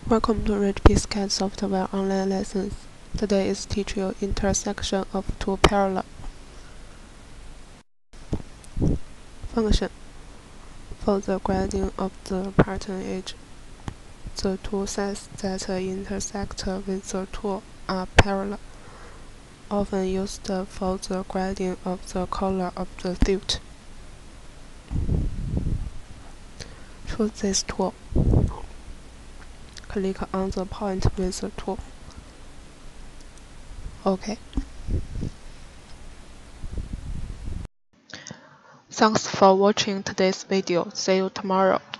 Welcome to RichPSCAD software online lessons. Today is teach you intersection of two parallel. Function. For the grading of the pattern edge, the two sides that intersect with the tool are parallel, often used for the grading of the color of the suit. Choose this tool. Click on the point with the tool. OK. Thanks for watching today's video. See you tomorrow.